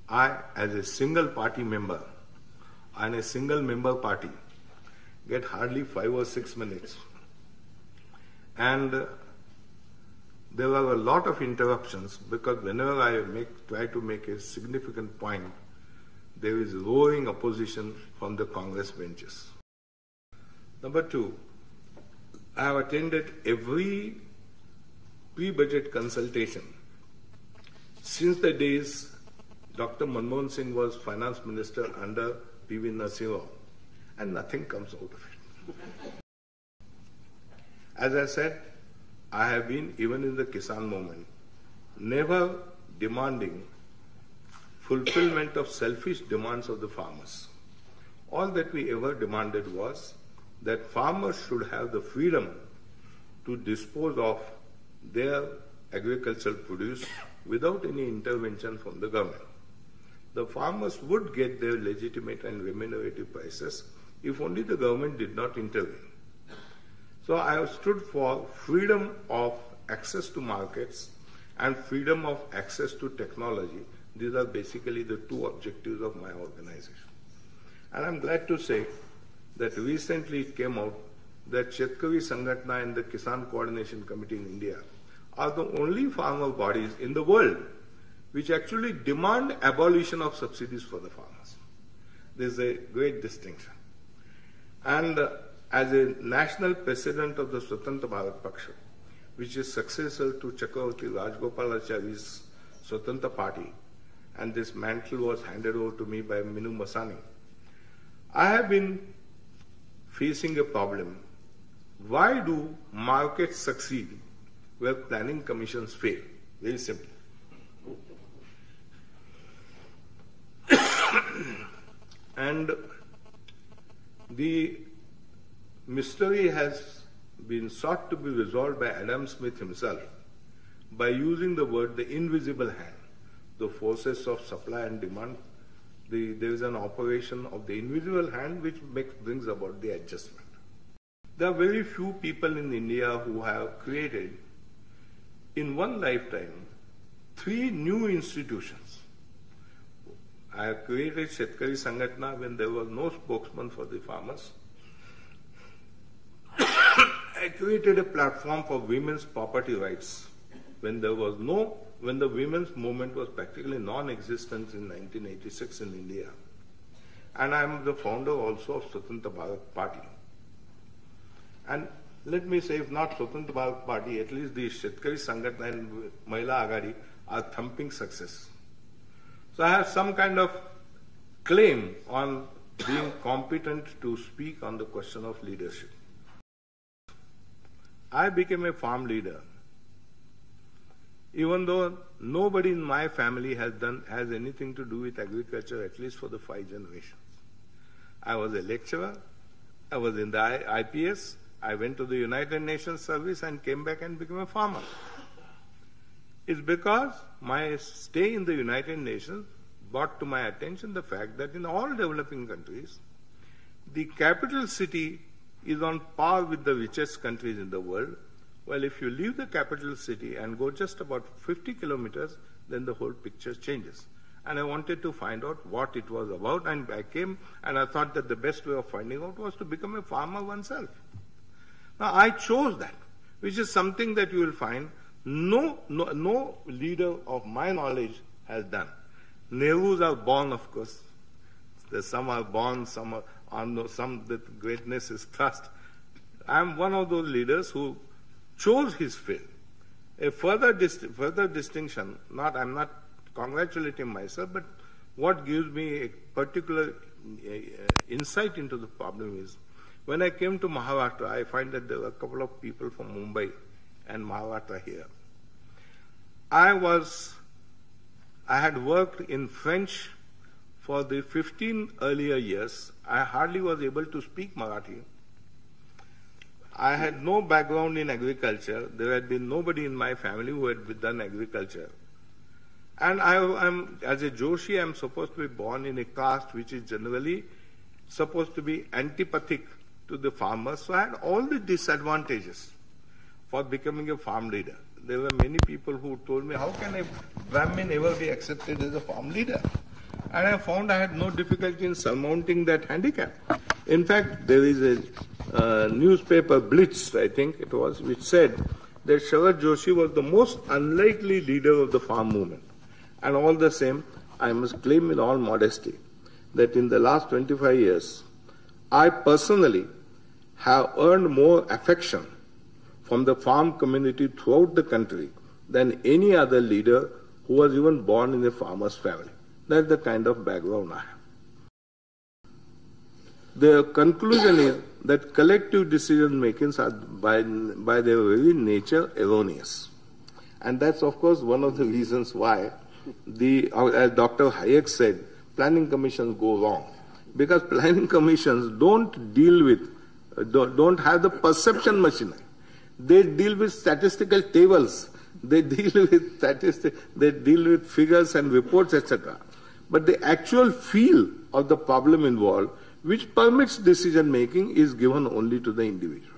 I, as a single party member and a single member party, get hardly 5 or 6 minutes. And there were a lot of interruptions because whenever I try to make a significant point, there is roaring opposition from the Congress benches. Number two, I have attended every pre-budget consultation since the days Dr. Manmohan Singh was finance minister under P.V. Narasimha Rao, and nothing comes out of it. As I said, I have been, even in the Kisan movement, never demanding fulfillment of selfish demands of the farmers. All that we ever demanded was that farmers should have the freedom to dispose of their agricultural produce without any intervention from the government. The farmers would get their legitimate and remunerative prices if only the government did not intervene. So I have stood for freedom of access to markets and freedom of access to technology. These are basically the two objectives of my organization. And I'm glad to say that recently it came out that Shetkari Sangatna and the Kisan Coordination Committee in India are the only farmer bodies in the world which actually demand abolition of subsidies for the farmers. This is a great distinction. And as a national president of the Swatantra Bharat Paksha, which is successor to Chakravarti Rajgopalachari's Swatantra Party, and this mantle was handed over to me by Minu Masani, I have been facing a problem. Why do markets succeed where planning commissions fail? Very simple. And the mystery has been sought to be resolved by Adam Smith himself by using the word the invisible hand, the forces of supply and demand. There is an operation of the invisible hand which brings about the adjustment. There are very few people in India who have created in one lifetime 3 new institutions. I have created Shetkari Sangatna when there was no spokesman for the farmers. I created a platform for women's property rights when the women's movement was practically non-existent in 1986 in India. And I am the founder also of Swatantra Bharat Party. And let me say, if not Swatantra Bharat Party, at least the Shetkari Sangatna and Mahila Agadi are thumping success. So I have some kind of claim on being competent to speak on the question of leadership. I became a farm leader, even though nobody in my family has anything to do with agriculture, at least for the 5 generations. I was a lecturer, I was in the IPS, I went to the United Nations service and came back and became a farmer. It's because my stay in the United Nations brought to my attention the fact that in all developing countries, the capital city is on par with the richest countries in the world. Well, if you leave the capital city and go just about 50 kilometers, then the whole picture changes. And I wanted to find out what it was about, and I came and I thought that the best way of finding out was to become a farmer oneself. Now, I chose that, which is something that you will find no leader of my knowledge has done. Nehrus are born, of course. Some are born, some that greatness is thrust. I am one of those leaders who chose his field. A further distinction, I'm not congratulating myself, but what gives me a particular insight into the problem is, when I came to Maharashtra, I find that there were a couple of people from Mumbai and Maharashtra here. I had worked in French for the 15 earlier years. I hardly was able to speak Marathi. I had no background in agriculture. There had been nobody in my family who had done agriculture. And as a Joshi, I am supposed to be born in a caste which is generally supposed to be antipathic to the farmers. So I had all the disadvantages for becoming a farm leader. There were many people who told me, how can a Brahmin ever be accepted as a farm leader? And I found I had no difficulty in surmounting that handicap. In fact, there is a newspaper, Blitz, I think it was, which said that Sharad Joshi was the most unlikely leader of the farm movement. And all the same, I must claim in all modesty that in the last 25 years, I personally have earned more affection from the farm community throughout the country than any other leader who was even born in a farmer's family. That's the kind of background I have. The conclusion is that collective decision makings are by their very nature erroneous. And that's of course one of the reasons why as Dr. Hayek said, planning commissions go wrong. Because planning commissions don't have the perception machinery. They deal with statistical tables. They deal with statistics. They deal with figures and reports, etc. But the actual feel of the problem involved, which permits decision making, is given only to the individual.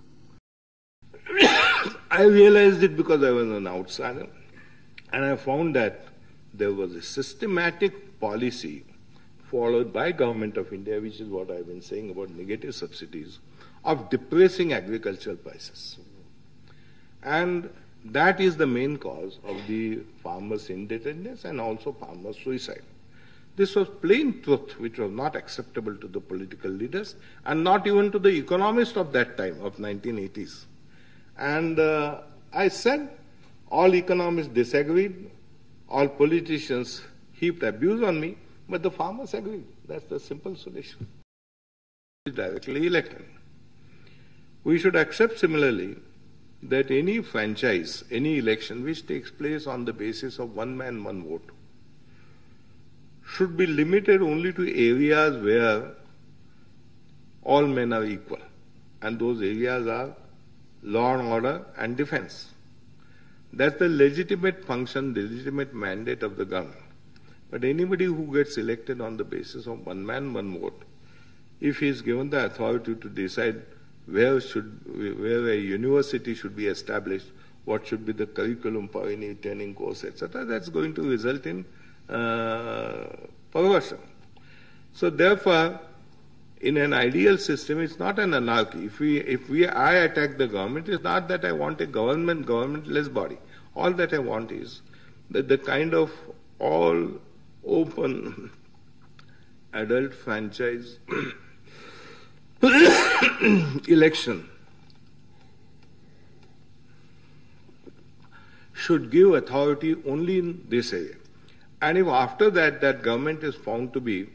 I realized it because I was an outsider, and I found that there was a systematic policy followed by Government of India, which is what I've been saying about negative subsidies, of depressing agricultural prices. And that is the main cause of the farmers' indebtedness and also farmers' suicide. This was plain truth, which was not acceptable to the political leaders and not even to the economists of that time, of 1980s. And I said, all economists disagreed, all politicians heaped abuse on me, but the farmers agreed. That's the simple solution. Directly elected. We should accept similarly that any franchise, any election which takes place on the basis of one man, one vote, should be limited only to areas where all men are equal. And those areas are law and order and defense. That's the legitimate function, the legitimate mandate of the government. But anybody who gets elected on the basis of one man, one vote, if he is given the authority to decide where a university should be established, what should be the curriculum for any training course, etc., that's going to result in perversion. So therefore, in an ideal system, it's not an anarchy. I attack the government, it's not that I want a governmentless body. All that I want is that the kind of all open adult franchise election should give authority only in this area. And if after that government is found to be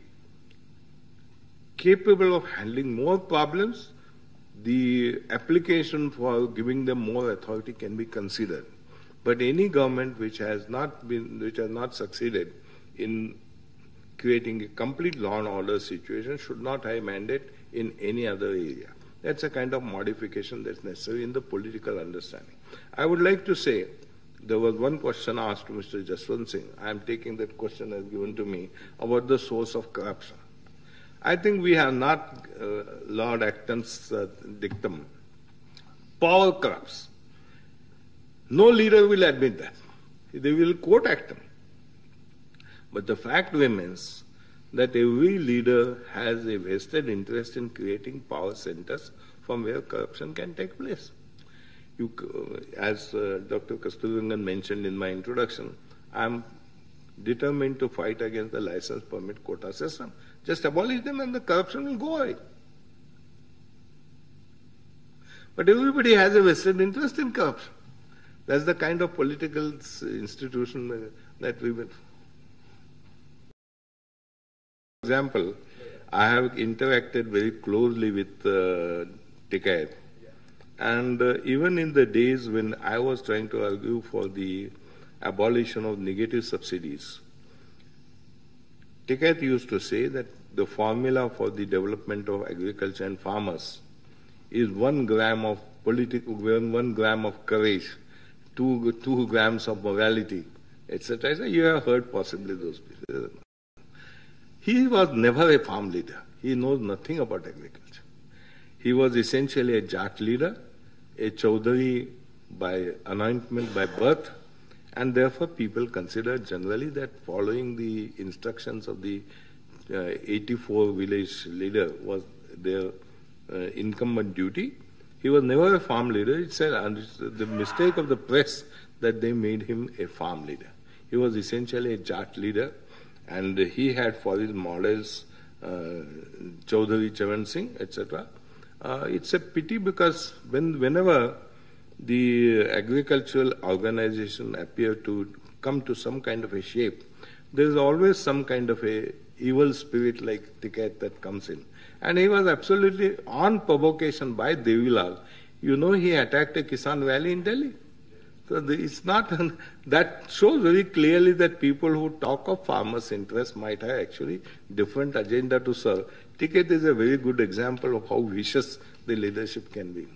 capable of handling more problems, the application for giving them more authority can be considered. But any government which has not succeeded in creating a complete law and order situation should not have a mandate in any other area. That's a kind of modification that's necessary in the political understanding. I would like to say, there was one question asked to Mr. Jaswant Singh. I am taking that question as given to me about the source of corruption. I think we have not Lord Acton's dictum. Power corrupts. No leader will admit that. They will quote Acton. But the fact remains that every leader has a vested interest in creating power centers from where corruption can take place. As Dr. Kasturirangan mentioned in my introduction, I am determined to fight against the license permit quota system. Just abolish them and the corruption will go away. But everybody has a vested interest in corruption. That's the kind of political institution that we will. For example, I have interacted very closely with Tikait. And even in the days when I was trying to argue for the abolition of negative subsidies, Tikait used to say that the formula for the development of agriculture and farmers is 1 gram of 1 gram of courage, 2 grams of morality, etc. So you have heard possibly those people. He was never a farm leader. He knows nothing about agriculture. He was essentially a Jat leader, a Chaudhary by anointment, by birth, And therefore, people consider generally that following the instructions of the 84 village leader was their incumbent duty. He was never a farm leader. It's the mistake of the press that they made him a farm leader. He was essentially a Jat leader, and he had for his models Chaudhary Chavan Singh, etc. It's a pity because whenever the agricultural organization appear to come to some kind of a shape, there is always some kind of a evil spirit like Ticket that comes in. And he was absolutely on provocation by Devilal. You know, he attacked a Kisan Valley in Delhi. So it's not, that shows very clearly that people who talk of farmers' interests might have actually different agenda to serve. Ticket is a very good example of how vicious the leadership can be.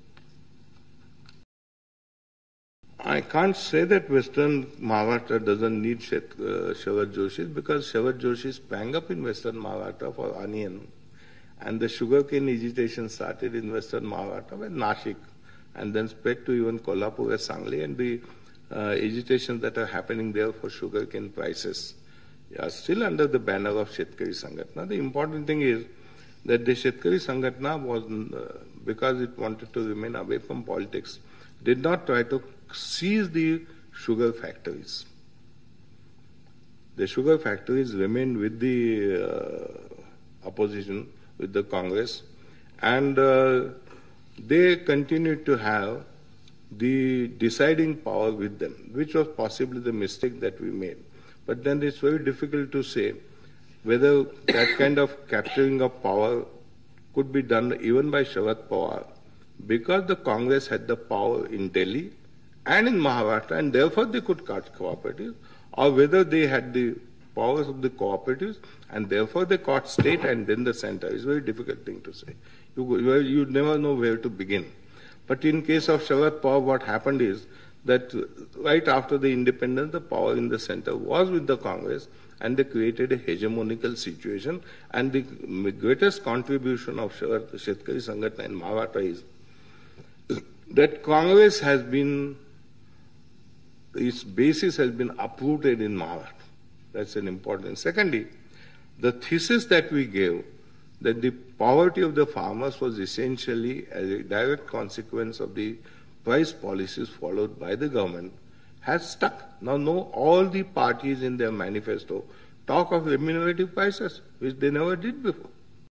I can't say that Western Maharashtra doesn't need Sharad Joshi because Sharad Joshi sprang up in Western Maharashtra for onion, and the sugarcane agitation started in Western Maharashtra with Nashik, and then spread to even Kolhapur and Sangli, and the agitations that are happening there for sugarcane prices are still under the banner of Shetkari Sangatna. The important thing is that the Shetkari Sangatna was, because it wanted to remain away from politics, did not try to seize the sugar factories. The sugar factories remained with the opposition, with the Congress, and they continued to have the deciding power with them, which was possibly the mistake that we made. But then it's very difficult to say whether that kind of capturing of power could be done even by Sharad Pawar, because the Congress had the power in Delhi and in Maharashtra, and therefore they could cut cooperatives, or whether they had the powers of the cooperatives, and therefore they caught state and then the center. It's a very difficult thing to say. You never know where to begin. But in case of Sharad Pawar, what happened is that right after the independence, the power in the center was with the Congress, and they created a hegemonical situation. And the greatest contribution of Shetkari Sangatna in Maharashtra is that Congress has been, its basis has been uprooted in Maharashtra. That's an important. Secondly, the thesis that we gave, that the poverty of the farmers was essentially a direct consequence of the price policies followed by the government, has stuck. Now, all the parties in their manifesto talk of remunerative prices, which they never did before.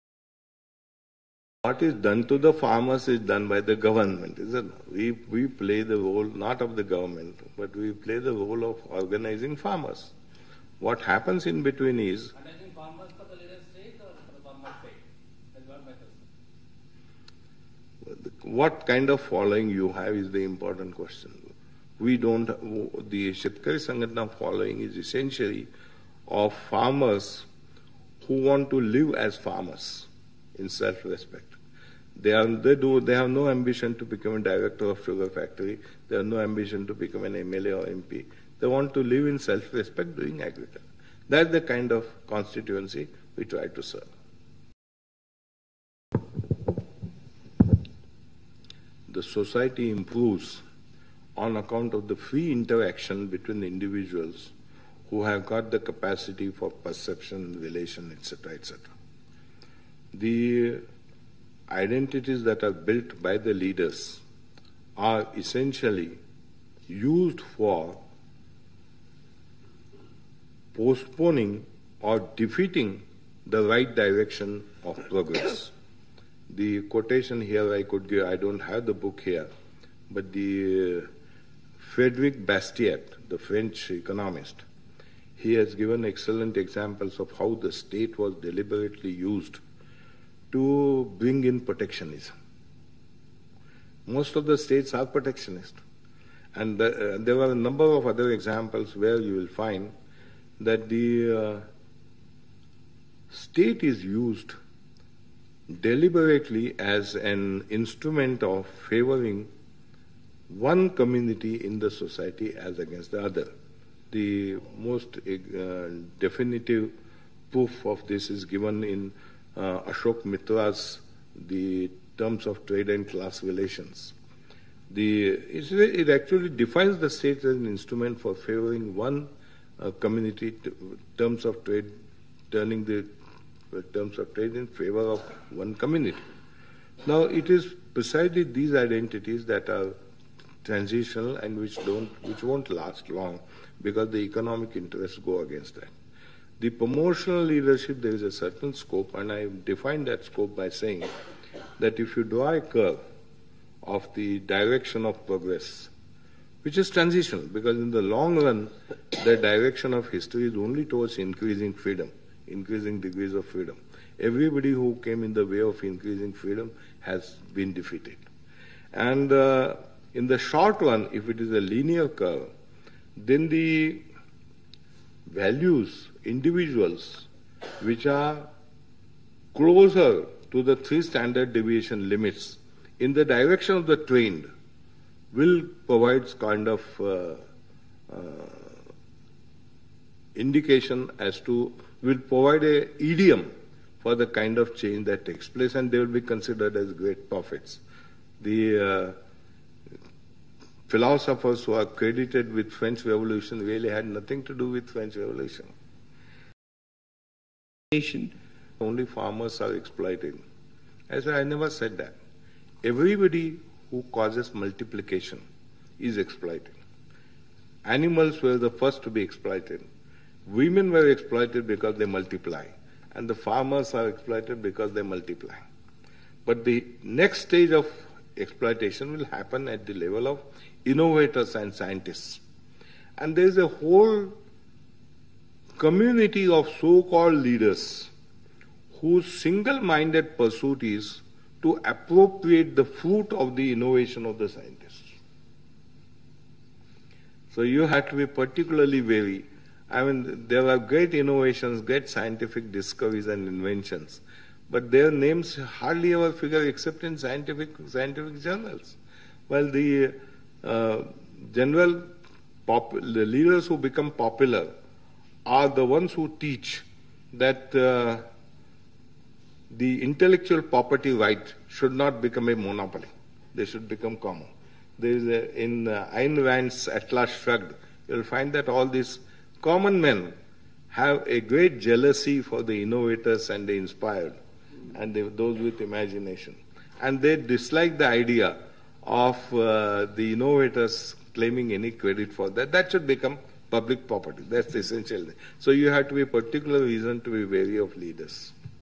What is done to the farmers is done by the government, isn't it? We play the role not of the government, but we play the role of organizing farmers. What happens in between is... Organizing farmers for the leader state or for the farmer state? That's what matters. What kind of following you have is the important question. We don't... The Shetkari Sangatna following is essentially of farmers who want to live as farmers in self-respect. They have no ambition to become a director of sugar factory. They have no ambition to become an MLA or MP. They want to live in self-respect doing agriculture. That's the kind of constituency we try to serve. The society improves on account of the free interaction between individuals who have got the capacity for perception, relation, etc., etc. The identities that are built by the leaders are essentially used for postponing or defeating the right direction of progress. The quotation here I could give, I don't have the book here, but the Frédéric Bastiat, the French economist, he has given excellent examples of how the state was deliberately used to bring in protectionism. Most of the states are protectionist. And there are a number of other examples where you will find that the state is used deliberately as an instrument of favoring one community in the society as against the other. The most definitive proof of this is given in Ashok Mitra's The Terms of Trade and Class Relations, It actually defines the state as an instrument for favoring one community terms of trade, turning the terms of trade in favor of one community. Now, it is precisely these identities that are transitional and which won't last long because the economic interests go against that. The promotional leadership, there is a certain scope, and I define that scope by saying that if you draw a curve of the direction of progress, which is transitional, because in the long run, the direction of history is only towards increasing freedom, increasing degrees of freedom. Everybody who came in the way of increasing freedom has been defeated. And in the short run, if it is a linear curve, then the values, individuals, which are closer to the 3 standard deviation limits in the direction of the trend will provide kind of indication as to, will provide a idiom for the kind of change that takes place, and they will be considered as great prophets. The philosophers who are credited with French Revolution really had nothing to do with French Revolution. Only farmers are exploited. As I never said that. Everybody who causes multiplication is exploited. Animals were the first to be exploited. Women were exploited because they multiply. And the farmers are exploited because they multiply. But the next stage of exploitation will happen at the level of innovators and scientists. And there is a whole community of so-called leaders whose single-minded pursuit is to appropriate the fruit of the innovation of the scientists. So you have to be particularly wary. I mean, there are great innovations, great scientific discoveries and inventions, but their names hardly ever figure except in scientific journals. While the the leaders who become popular are the ones who teach that the intellectual property right should not become a monopoly. They should become common. There is in Ayn Rand's Atlas Shrugged, you will find that all these common men have a great jealousy for the innovators and the inspired and those with imagination. And they dislike the idea of the innovators claiming any credit for that. That should become public property. That's the essential thing. So you have to be a particular reason to be wary of leaders.